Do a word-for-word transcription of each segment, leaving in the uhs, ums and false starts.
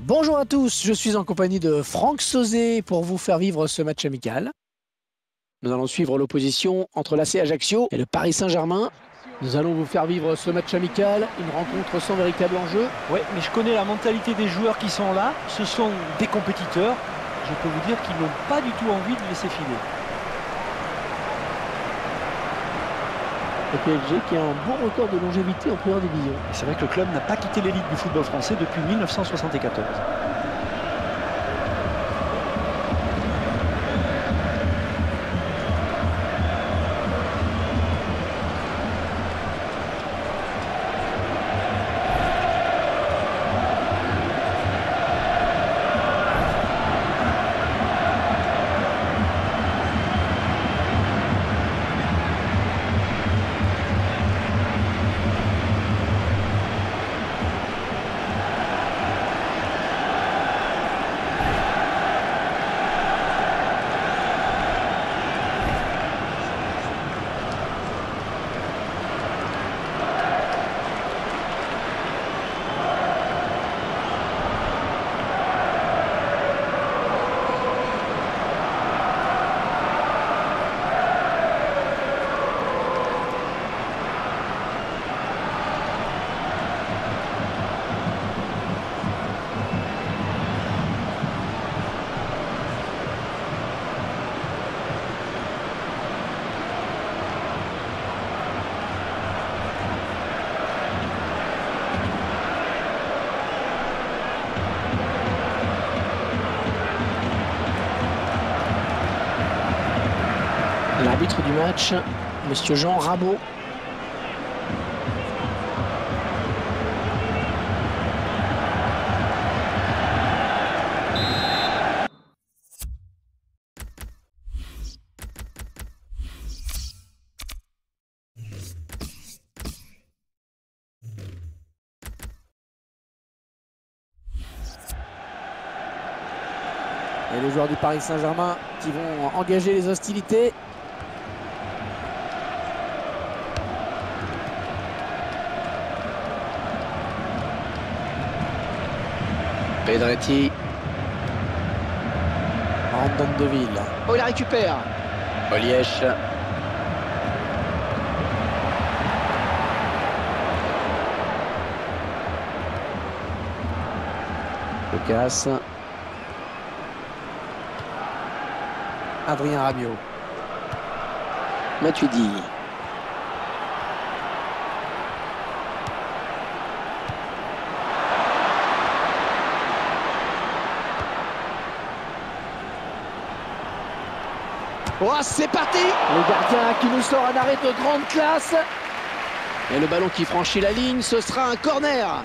Bonjour à tous, je suis en compagnie de Franck Sauzet pour vous faire vivre ce match amical. Nous allons suivre l'opposition entre l'A C Ajaccio et le Paris Saint-Germain. Nous allons vous faire vivre ce match amical, une rencontre sans véritable enjeu. Oui, mais je connais la mentalité des joueurs qui sont là. Ce sont des compétiteurs. Je peux vous dire qu'ils n'ont pas du tout envie de laisser filer. Le P S G qui a un bon record de longévité en première division. C'est vrai que le club n'a pas quitté l'élite du football français depuis mille neuf cent soixante-quatorze. L'arbitre du match, Monsieur Jean Rabault. Et les joueurs du Paris Saint-Germain qui vont engager les hostilités. Pedretti. Randon Deville. Oh, il la récupère. Olièche. Lucas. Adrien Rabiot. Matuidi. Oh, c'est parti! Le gardien qui nous sort un arrêt de grande classe. Et le ballon qui franchit la ligne, ce sera un corner.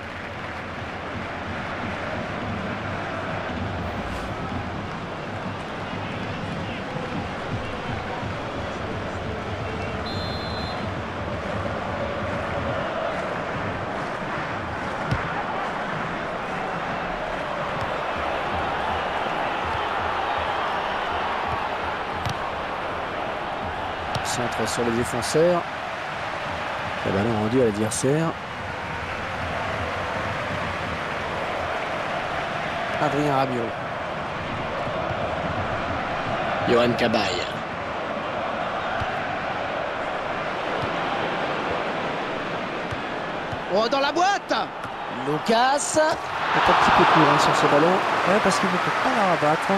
Centre sur les défenseurs. Le ballon rendu à l'adversaire. Adrien Rabiot. Yohan Cabaye. Oh, dans la boîte! Lucas. Un petit peu court hein, sur ce ballon. Ouais, parce qu'il ne peut pas la rabattre.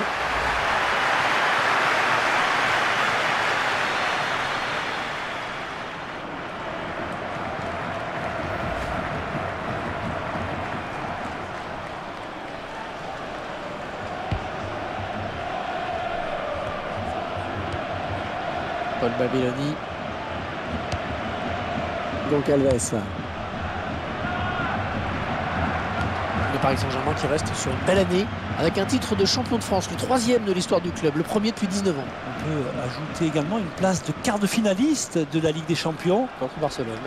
Paul Babyloni. Donc Alves. Le Paris Saint-Germain qui reste sur une belle année avec un titre de champion de France, le troisième de l'histoire du club, le premier depuis dix-neuf ans. On peut ajouter également une place de quart de finaliste de la Ligue des Champions contre Barcelone.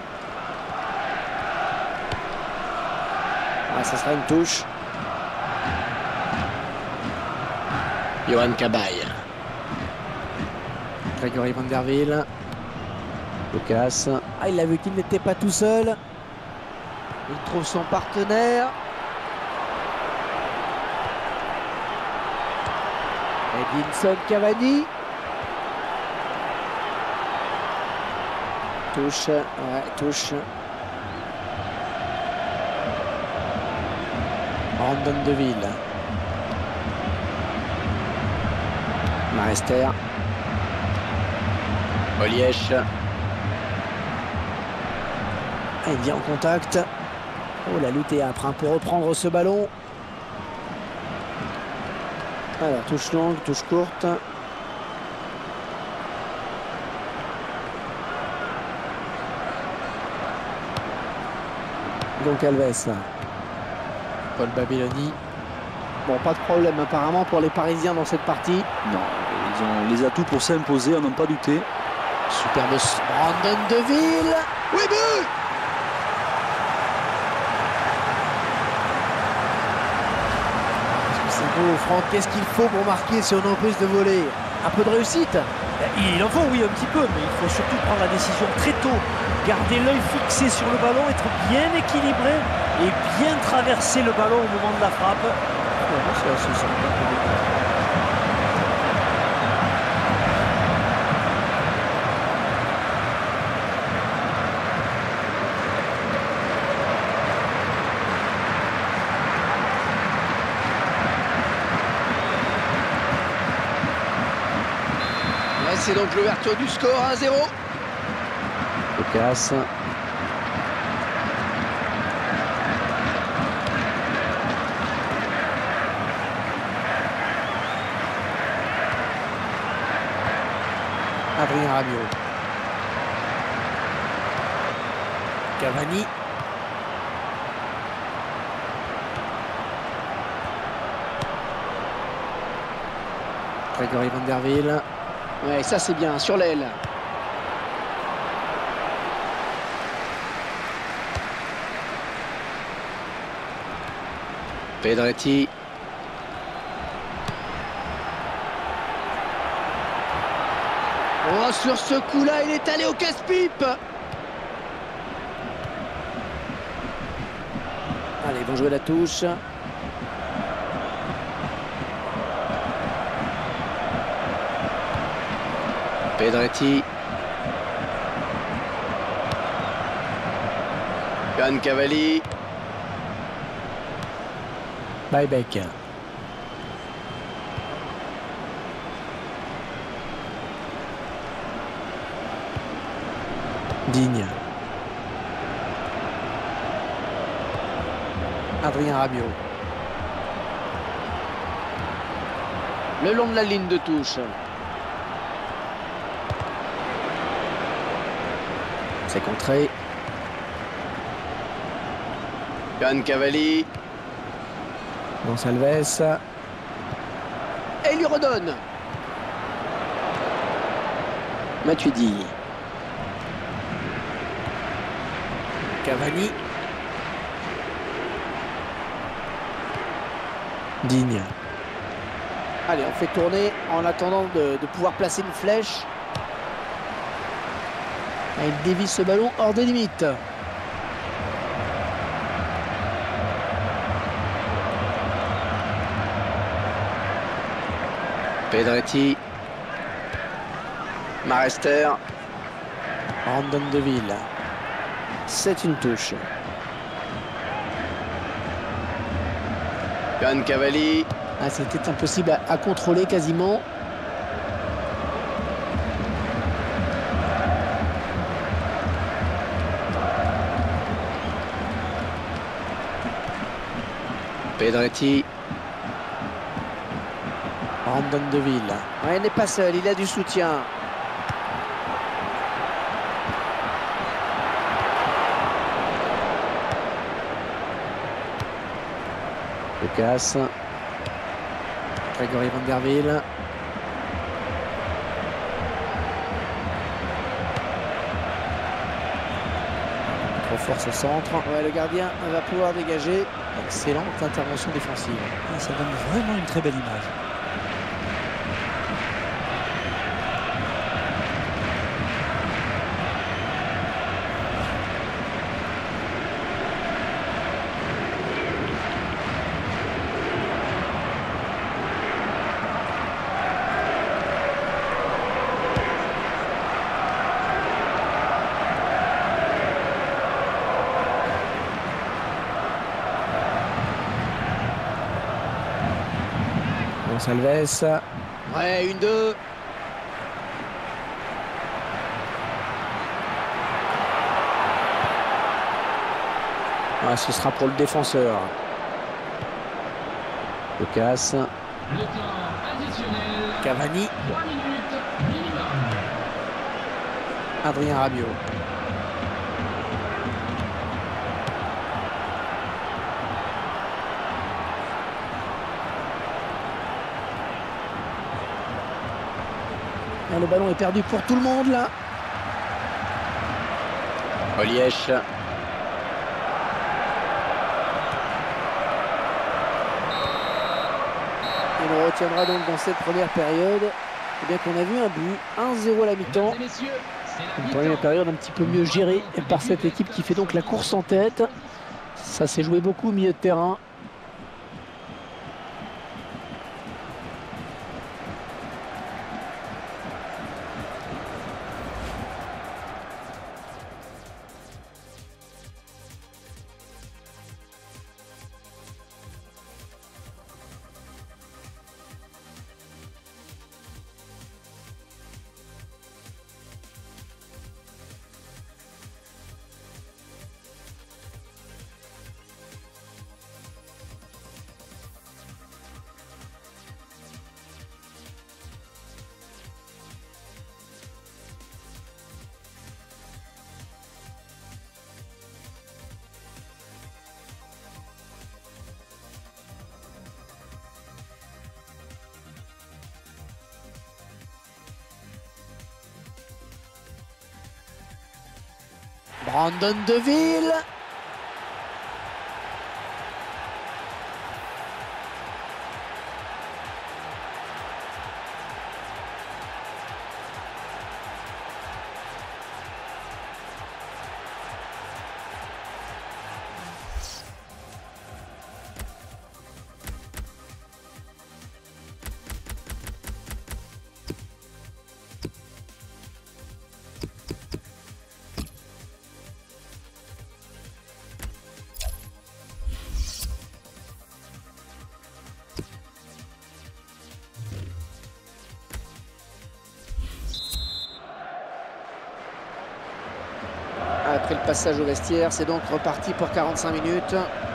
Ah, ça sera une touche. Yohan Cabaye. Grégory Van der Ville. Lucas. Ah, il a vu qu'il n'était pas tout seul. Il trouve son partenaire. Edinson Cavani. Touche, ouais, touche. Brandon Deville. Marester. Olièche. Ah, il vient en contact. Oh, la lutte est âpre hein, pour reprendre ce ballon. Alors, touche longue, touche courte. Donc Alves. Paul Babiloni. Bon, pas de problème apparemment pour les Parisiens dans cette partie. Non, ils ont les atouts pour s'imposer, à n'en pas douter. Superbe Brandon Deville. Oui, but! C'est beau, Franck. Qu'est-ce qu'il faut pour marquer si on empêche de voler? Un peu de réussite? Il en faut, oui, un petit peu, mais il faut surtout prendre la décision très tôt. Garder l'œil fixé sur le ballon, être bien équilibré et bien traverser le ballon au moment de la frappe. Ouais, c'est assez simple. C'est donc l'ouverture du score un zéro. Lucas. Adrien Rabiot. Cavani. Grégory Van der Ville. Ouais, ça c'est bien, sur l'aile. Pedretti. Oh, sur ce coup-là, il est allé au casse-pipe. Allez, ils vont jouer la touche. Pedretti. Yann Cavalli. Buyback. Digne. Adrien Rabiot. Le long de la ligne de touche. C'est contré. Yann Cavalli. Gonçalves. Et il lui redonne. Matuidi. Cavani. Digne. Allez, on fait tourner en attendant de, de pouvoir placer une flèche. Et il dévie ce ballon hors des limites. Pedretti. Marester. Brandon Deville. C'est une touche. Yann Cavalli. Ah, c'était impossible à, à contrôler quasiment. Pedretti. Brandon Deville. Ouais, il n'est pas seul, il a du soutien. Lucas. Grégory Van der Ville. Trop force au centre. Ouais, le gardien va pouvoir dégager. Excellente intervention défensive. Ça donne vraiment une très belle image. Alves. Ouais, une, deux. Ah, ce sera pour le défenseur. Lucas. Cavani. Adrien Rabiot. Et le ballon est perdu pour tout le monde là. Olièche. Et on retiendra donc dans cette première période eh bien qu'on a vu un but, un zéro à la mi-temps. Une première période un petit peu mieux gérée par cette équipe qui fait donc la course en tête. Ça s'est joué beaucoup au milieu de terrain. Brandon Deville. Après le passage au vestiaire, c'est donc reparti pour quarante-cinq minutes.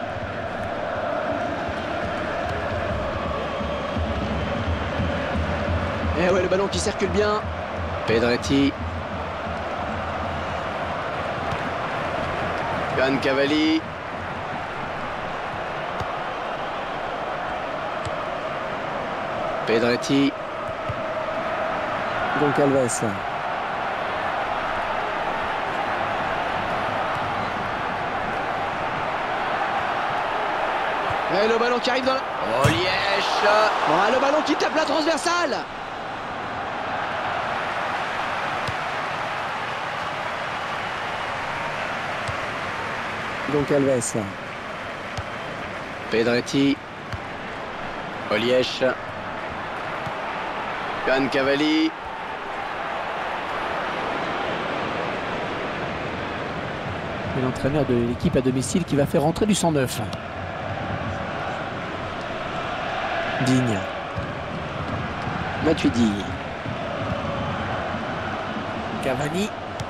Et ouais, le ballon qui circule bien. Pedretti. Johan Cavalli. Pedretti. Donc Alves. Et le ballon qui arrive dans... Oh, Liège. Oh, le ballon qui tape la transversale. Donc Alves. Pedretti. Olièche. Johan Cavalli. Et l'entraîneur de l'équipe à domicile qui va faire rentrer du cent neuf. Digne. Matuidi. Cavani.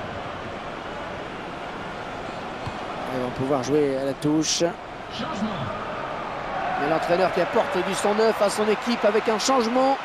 Ils vont pouvoir jouer à la touche. Mais l'entraîneur qui apporte du cent neuf à son équipe avec un changement.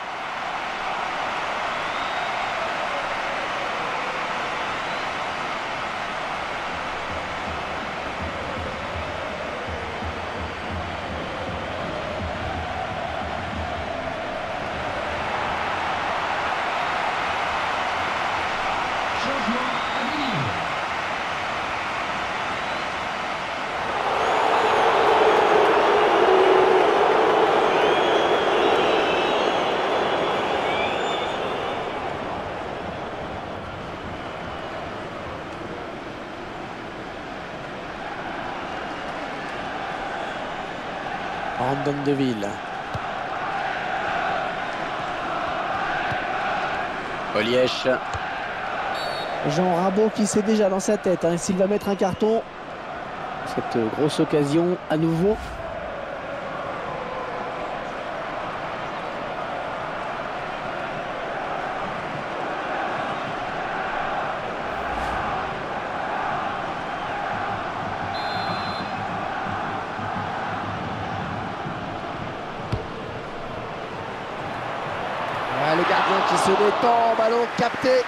Brandon Deville. Olièche. Jean Rabault qui sait déjà dans sa tête hein, s'il va mettre un carton. Cette grosse occasion à nouveau. se détend, ballon capté.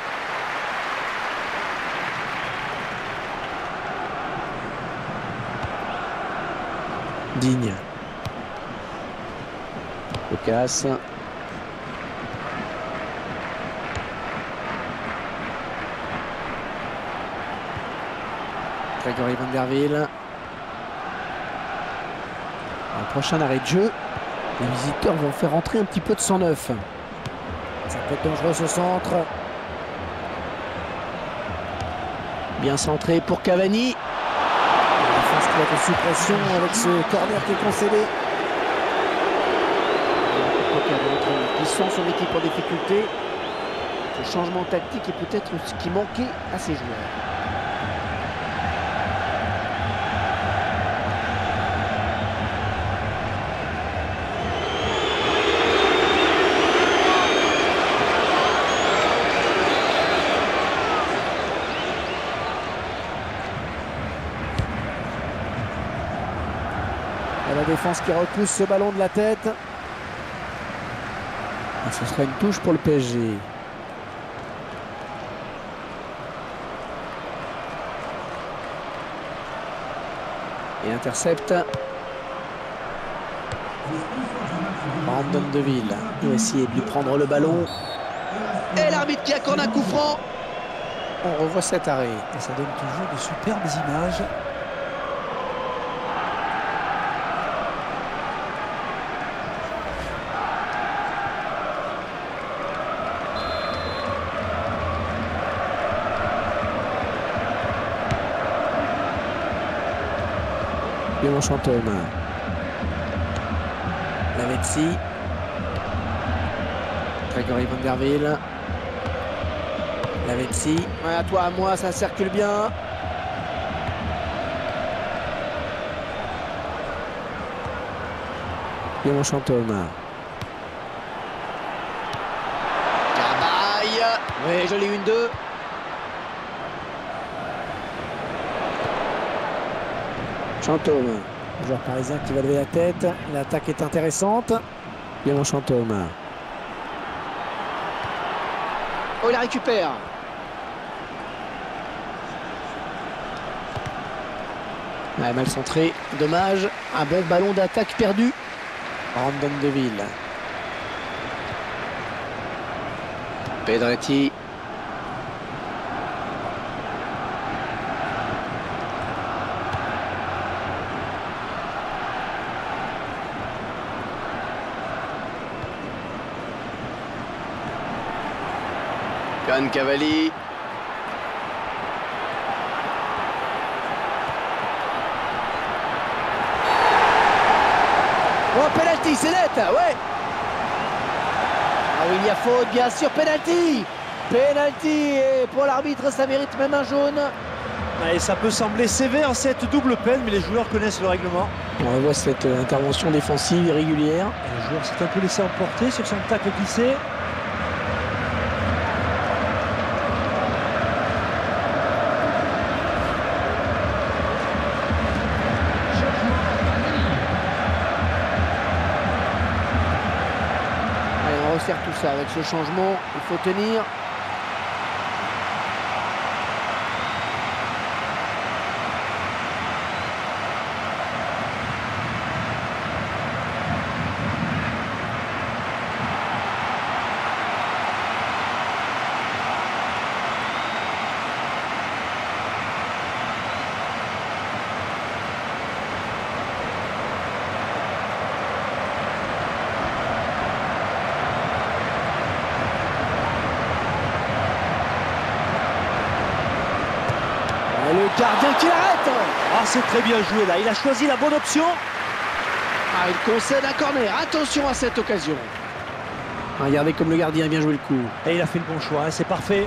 Digne. Lucas. Grégory Van der Wiel. Un prochain arrêt de jeu. Les visiteurs vont faire entrer un petit peu de sang neuf. Ça peut être dangereux ce centre. Bien centré pour Cavani. La défense qui va être sous pression avec ce corner qui est concédé. Ils sont son équipe en difficulté. Ce changement tactique est peut-être ce qui manquait à ces joueurs. Et la défense qui repousse ce ballon de la tête. Et ce sera une touche pour le P S G. Et intercepte. Brandon Deville. Il va essayer de lui prendre le ballon. Et l'arbitre qui accorde un coup franc. On revoit cet arrêt. Et ça donne toujours de superbes images. Clément Chantôme. Lavezzi. Grégory Van der Wiel. Lavezzi. Ouais, à toi, à moi, ça circule bien. Clément Chantôme. Cabaye. Oui, joli une deux. Chantôme, le joueur parisien qui va lever la tête. L'attaque est intéressante. Clément Chantôme. Oh, il la récupère. Ouais, mal centré. Dommage. Un bon ballon d'attaque perdu. Brandon Deville. Pedretti. Cavalli. Oh, penalty, c'est net, ouais. Ah oui, il y a faute, bien sûr, penalty. Penalty, et pour l'arbitre, ça mérite même un jaune. Et ça peut sembler sévère, cette double peine, mais les joueurs connaissent le règlement. On voit cette intervention défensive irrégulière. Et le joueur s'est un peu laissé emporter sur son tacle glissé. On resserre tout ça avec ce changement, il faut tenir. Le gardien qui l'arrête. Ah, c'est très bien joué là, il a choisi la bonne option. Ah, il concède un corner, attention à cette occasion. Regardez comme le gardien a bien joué le coup. Et il a fait le bon choix, hein, c'est parfait.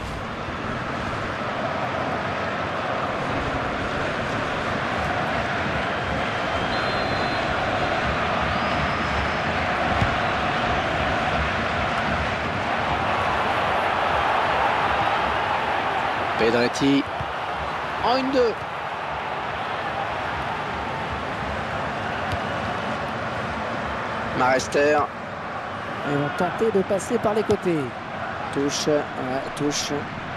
Pedretti. En une deux. Marester. Ils vont tenter de passer par les côtés. touche, ouais, touche.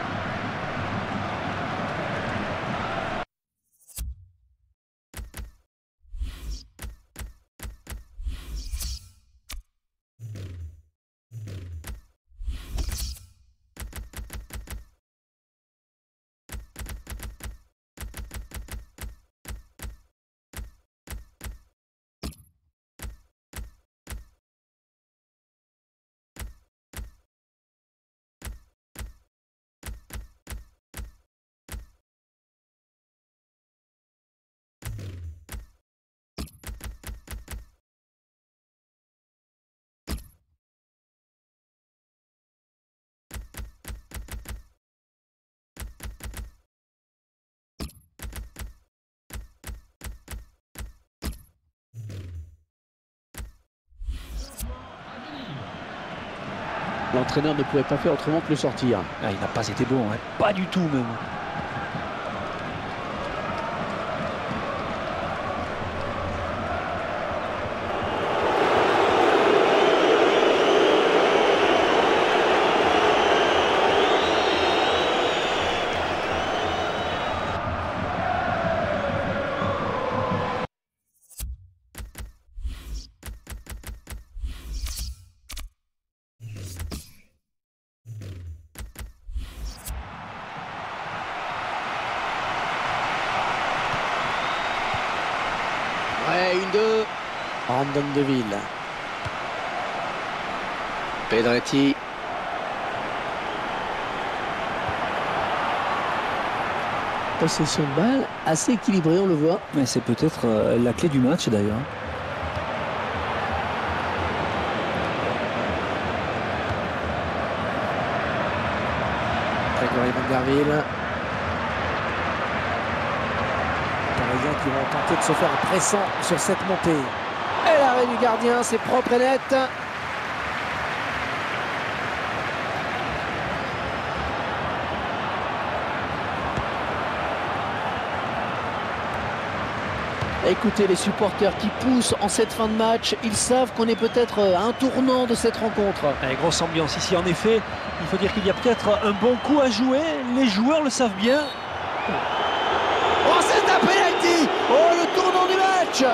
L'entraîneur ne pouvait pas faire autrement que le sortir. Ah, il n'a pas été bon, hein. Pas du tout même. Ouais, une deux. Brandon Deville. Pedretti. Possession de balle assez équilibrée, on le voit. Mais c'est peut-être euh, la clé du match d'ailleurs. Grégory Vanderville. Parisiens qui vont tenter de se faire un pressant sur cette montée. Et l'arrêt du gardien, c'est propre et net. Écoutez les supporters qui poussent en cette fin de match. Ils savent qu'on est peut-être à un tournant de cette rencontre. Allez, grosse ambiance ici. En effet, il faut dire qu'il y a peut-être un bon coup à jouer. Les joueurs le savent bien. Oh, c'est un penalty! Oh, le tournant du match!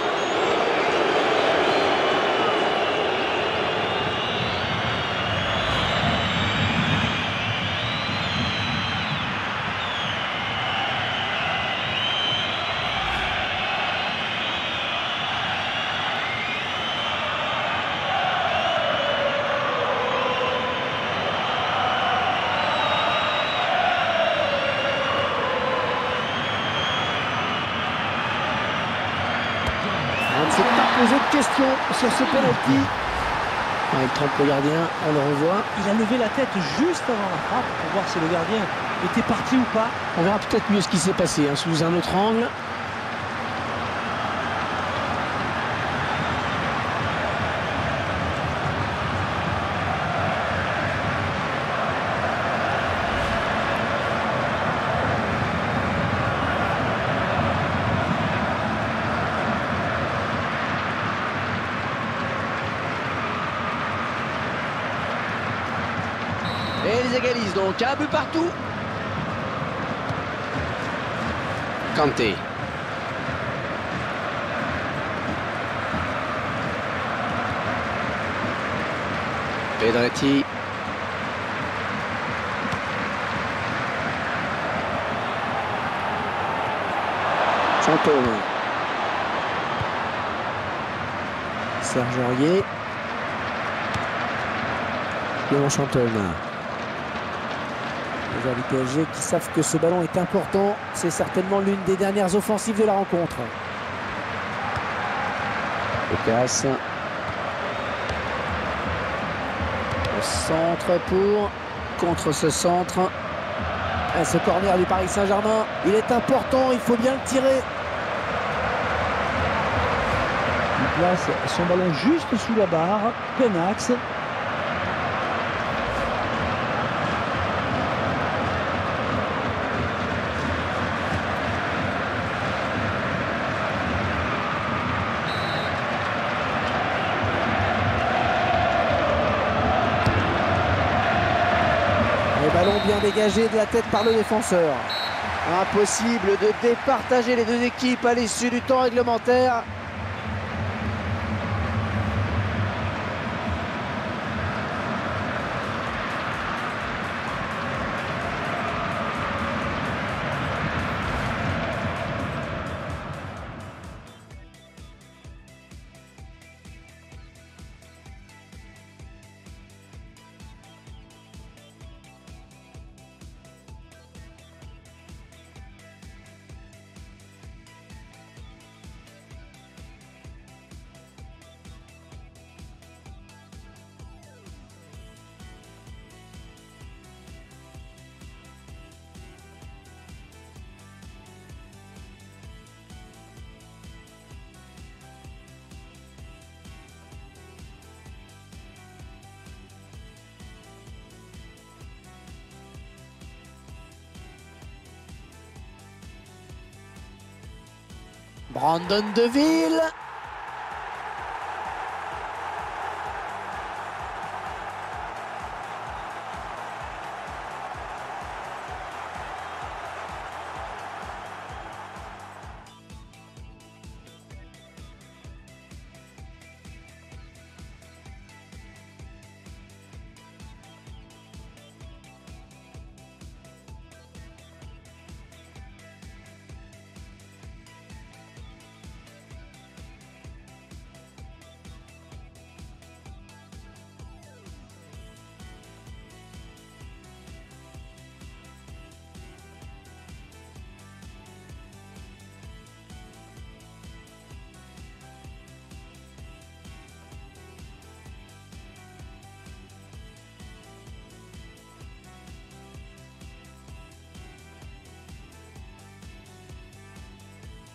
On ne s'est pas posé de questions sur ce penalty. Ouais, il trompe le gardien, on le revoit. Il a levé la tête juste avant la frappe pour voir si le gardien était parti ou pas. On verra peut-être mieux ce qui s'est passé hein, sous un autre angle. Et ils égalisent donc un but partout. Kanté. Pedretti. Chantôme. Serge Aurier. Léon Chantôme. Les joueurs du P S G qui savent que ce ballon est important. C'est certainement l'une des dernières offensives de la rencontre. Lucas. Le centre pour contre ce centre. Et ce corner du Paris Saint-Germain, il est important, il faut bien le tirer. Il place son ballon juste sous la barre, plein axe. dégagé de la tête par le défenseur. Impossible de départager les deux équipes à l'issue du temps réglementaire. Brandon Deville.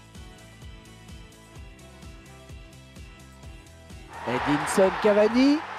Edinson Cavani.